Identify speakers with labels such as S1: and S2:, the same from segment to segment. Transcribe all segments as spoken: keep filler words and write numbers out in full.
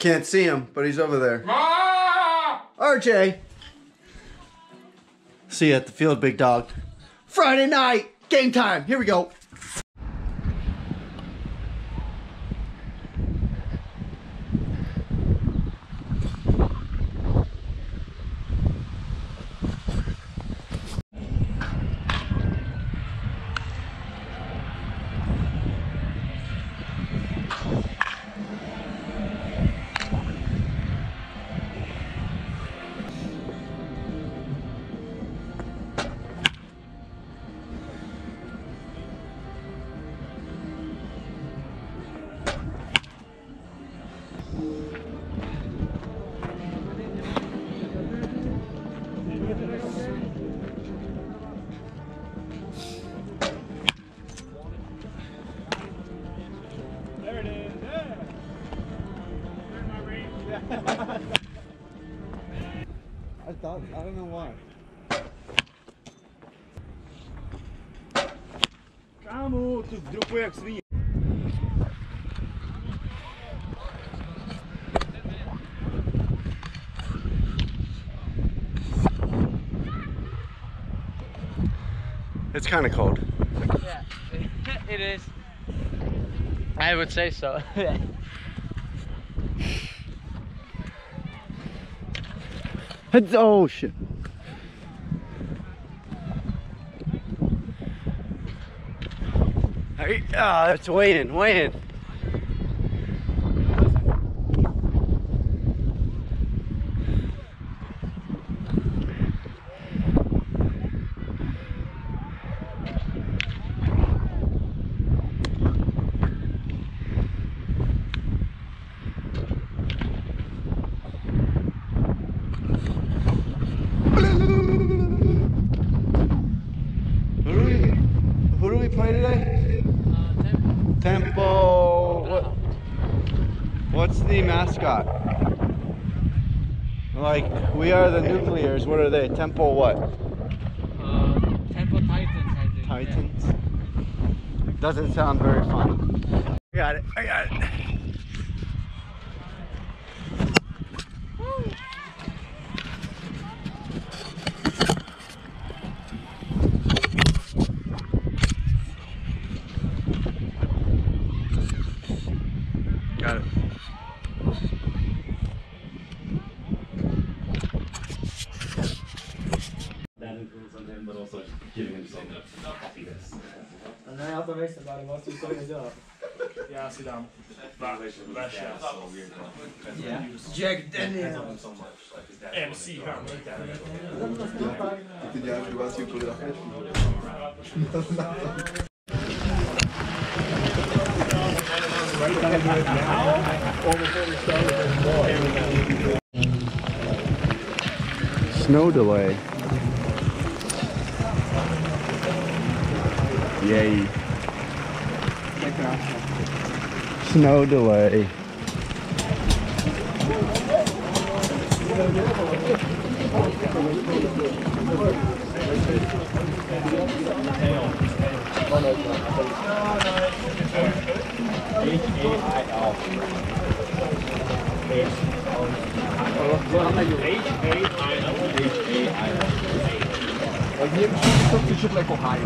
S1: can't see him, but he's over there. R J! See you at the field, big dog. Friday night! Game time! Here we go!
S2: I thought, I don't know why. Kámo, tu dropuje jak svině.
S1: It's kind of cold.
S3: Yeah, it is. I would say so.
S1: It's, oh shit. Hey, ah, it's weighing, weighing. Who do we play today?
S3: Uh, tempo.
S1: Tempo. What, what's the mascot? Like, we are the Nuclears. What are they? Tempo what?
S3: Uh, Tempo Titans, I think.
S1: Titans? Doesn't sound very fun. I got it. I got it. Got it.
S4: That influence on him, but also giving him some happiness.
S5: Ne, já to nejsem, ale vlastně to nedělám. Já si dám Vaše. Jack Daniels. M C Hammer.
S2: Ty děláš domácí úkoly na chvíli.
S1: Snow delay. Yay. Snow delay.
S2: Jak nie wiem, to przyszedł jako Ohio.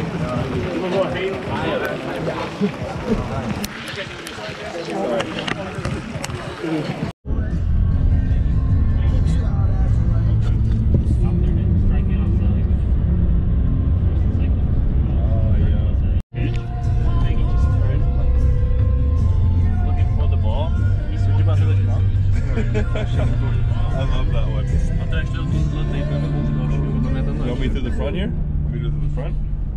S4: I love that one. You want me to the front here? Want me to go to the front?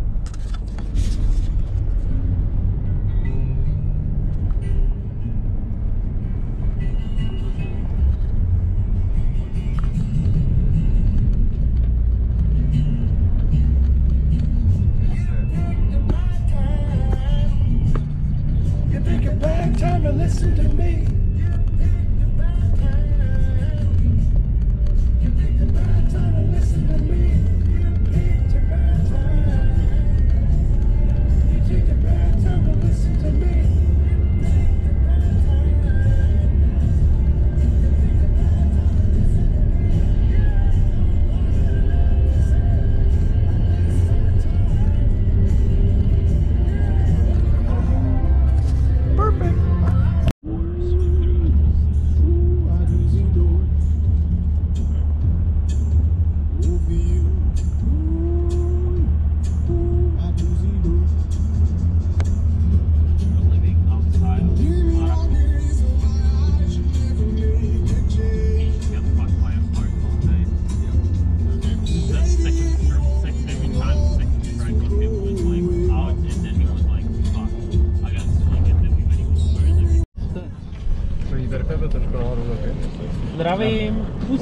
S2: You think a bad time to listen to me.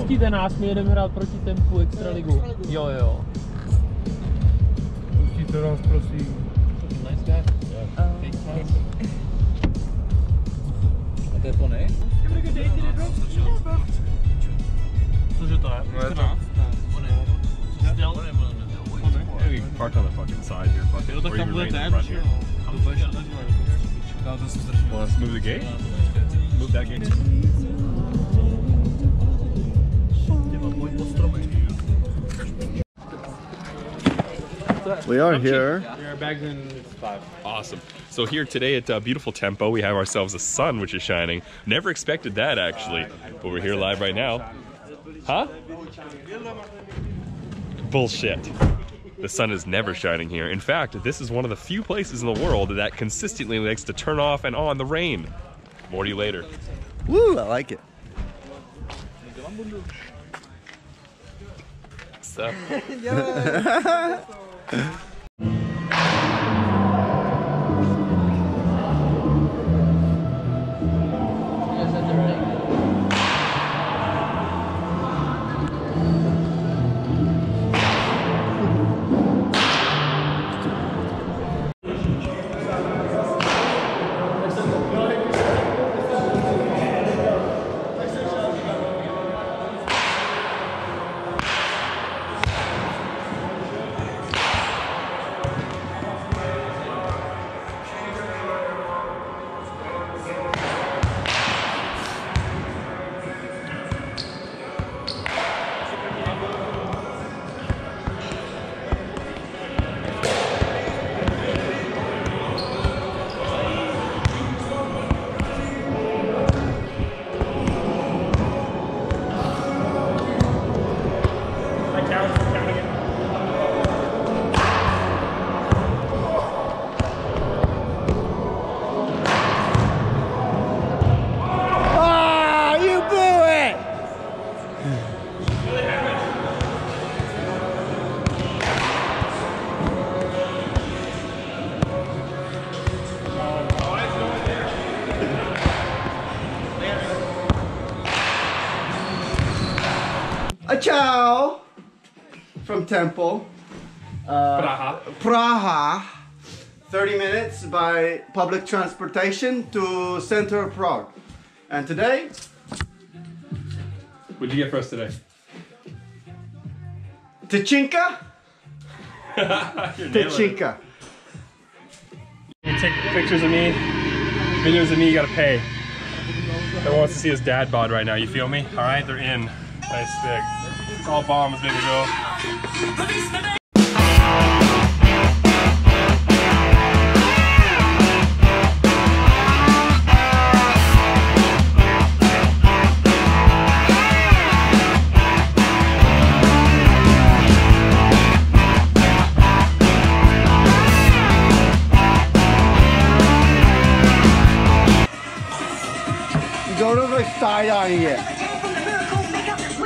S3: Pustíte nás, my jedeme hrát proti Tempu Extraligu. Jo, jo.
S2: Pustíte nás, prosím.
S3: Nice guy. Yeah. A to je pony? Cože to je?
S4: Maybe parked on the fucking side here, fuck it. Or you remain in front here. Want us to move the gate? Move that gate.
S1: We are here.
S5: Our bags in it's five.
S4: Awesome. So here today at uh, beautiful Tempo, we have ourselves a sun which is shining. Never expected that actually, but we're here live right now. Huh? Bullshit. The sun is never shining here. In fact, this is one of the few places in the world that consistently likes to turn off and on the rain. More to you later.
S1: Woo, I like it.
S4: So.
S1: Ciao from Tempo uh,
S5: Praha.
S1: Praha. thirty minutes by public transportation to center of Prague. And today,
S4: What'd you get for us today?
S1: Tachinka? Tachinka.
S4: You take pictures of me, videos of me, you gotta pay. Everyone wants to see his dad bod right now, you feel me? Alright, they're in. Nice stick. It's all bombs, baby girl.
S1: Go to the side on here.